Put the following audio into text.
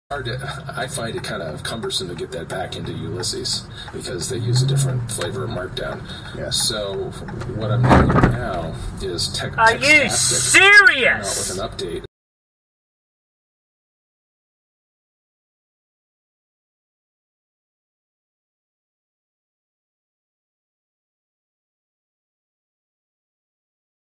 I find it kind of cumbersome to get that back into Ulysses because they use a different flavor of Markdown. Yeah. So what I'm doing now is Are you serious? With an update